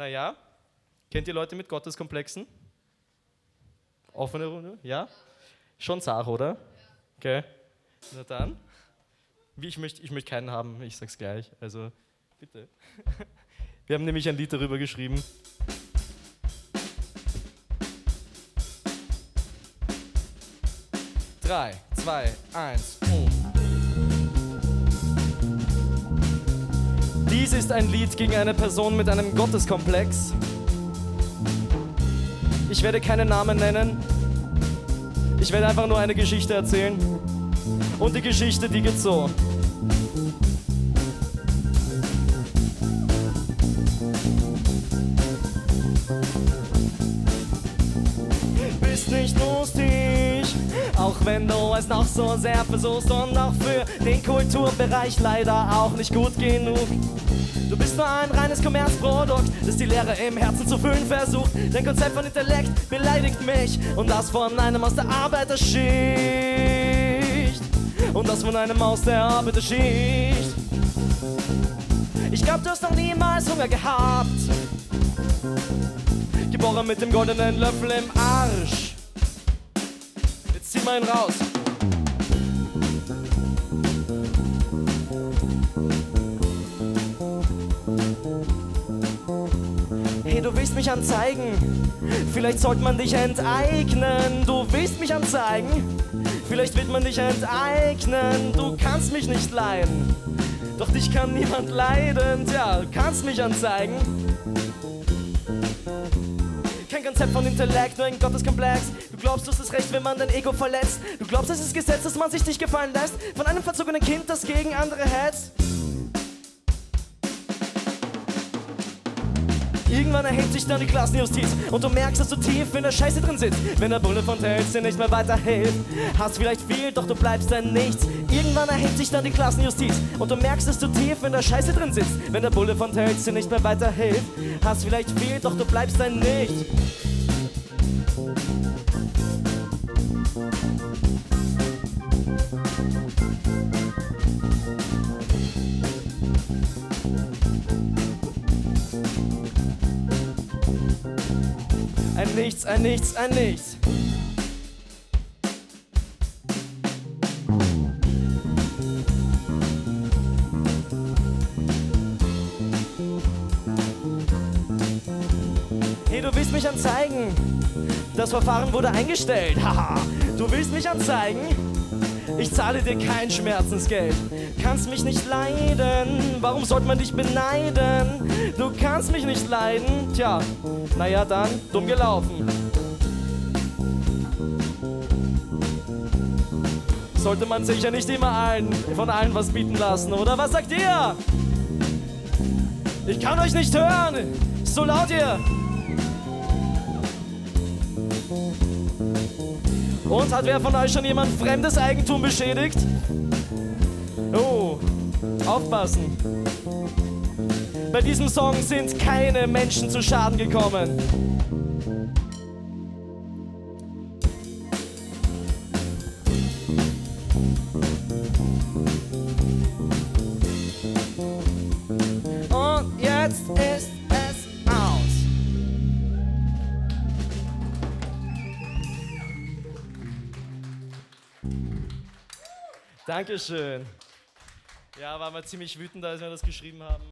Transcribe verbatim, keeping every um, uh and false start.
Naja, kennt ihr Leute mit Gotteskomplexen? Offene Runde? Ja? Schon zart, oder? Okay. Na dann. Wie, ich möchte ich möcht keinen haben, ich sag's gleich. Also, bitte. Wir haben nämlich ein Lied darüber geschrieben. Drei, zwei, eins, um. Dies ist ein Lied gegen eine Person mit einem Gotteskomplex. Ich werde keinen Namen nennen. Ich werde einfach nur eine Geschichte erzählen. Und die Geschichte, die geht so. Bist nicht lustig, auch wenn du es noch so sehr versuchst und auch für den Kulturbereich leider auch nicht gut genug. Du bist nur ein reines Kommerzprodukt, das die Leere im Herzen zu füllen versucht. Dein Konzept von Intellekt beleidigt mich und das von einem aus der Arbeiterschicht. Und das von einem aus der Arbeiterschicht. Ich glaub, du hast noch niemals Hunger gehabt. Geboren mit dem goldenen Löffel im Arsch. Jetzt zieh mal ihn raus. Hey, du willst mich anzeigen. Vielleicht sollte man dich enteignen. Du willst mich anzeigen. Vielleicht wird man dich enteignen. Du kannst mich nicht leiden. Doch dich kann niemand leiden. Tja, du kannst mich anzeigen. Kein Konzept von Intellekt, nur ein Gotteskomplex. Du glaubst, du hast das Recht, wenn man dein Ego verletzt. Du glaubst, es ist Gesetz, dass man sich nicht gefallen lässt. Von einem verzogenen Kind, das gegen andere hetzt. Irgendwann erhebt sich dann die Klassenjustiz und du merkst, dass du tief in der Scheiße drin sitzt. Wenn der Bulle von Tels dir nicht mehr weiterhilft, hast vielleicht viel, doch du bleibst ein Nichts. Irgendwann erhebt sich dann die Klassenjustiz und du merkst, dass du tief in der Scheiße drin sitzt. Wenn der Bulle von Tels dir nicht mehr weiterhilft, hast vielleicht viel, doch du bleibst ein Nichts. Ein Nichts, ein Nichts, ein Nichts. Hey, du willst mich anzeigen. Das Verfahren wurde eingestellt. Haha, du willst mich anzeigen. Ich zahle dir kein Schmerzensgeld. Kannst mich nicht leiden. Warum sollte man dich beneiden? Du kannst mich nicht leiden. Tja, naja dann, dumm gelaufen. Sollte man sich ja nicht immer allen, von allen was bieten lassen, oder? Was sagt ihr? Ich kann euch nicht hören. Ist so laut hier. Und hat wer von euch schon jemand fremdes Eigentum beschädigt? Oh, aufpassen. Bei diesem Song sind keine Menschen zu Schaden gekommen. Und jetzt ist es aus. Dankeschön. Ja, waren wir ziemlich wütend, als wir das geschrieben haben.